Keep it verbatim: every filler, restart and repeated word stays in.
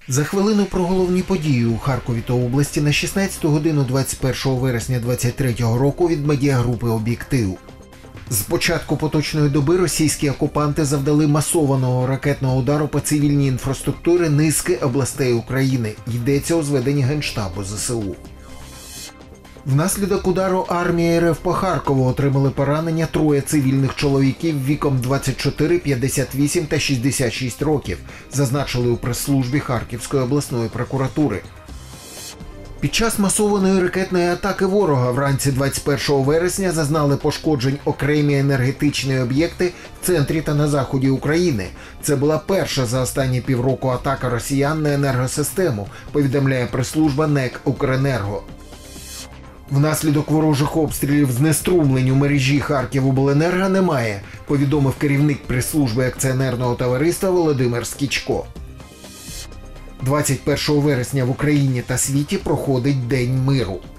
За хвилину про головні події у Харкові та області на шістнадцяту годину двадцять першого вересня двадцять третього року від медіагрупи «Об'єктив». З початку поточної доби російські окупанти завдали масованого ракетного удару по цивільній інфраструктурі низки областей України. Йдеться у зведенні Генштабу зе се у. Внаслідок удару армії РФ по Харкову отримали поранення троє цивільних чоловіків віком двадцять чотири, п'ятдесят вісім та шістдесят шість років, зазначили у прес-службі Харківської обласної прокуратури. Під час масованої ракетної атаки ворога вранці двадцять першого вересня зазнали пошкоджень окремі енергетичні об'єкти в центрі та на заході України. Це була перша за останні півроку атака росіян на енергосистему, повідомляє прес-служба НЕК «Укренерго». Внаслідок ворожих обстрілів знеструмлень у мережі Харківобленерго немає, повідомив керівник прес-служби акціонерного товариства Володимир Скічко. двадцять першого вересня в Україні та світі проходить День миру.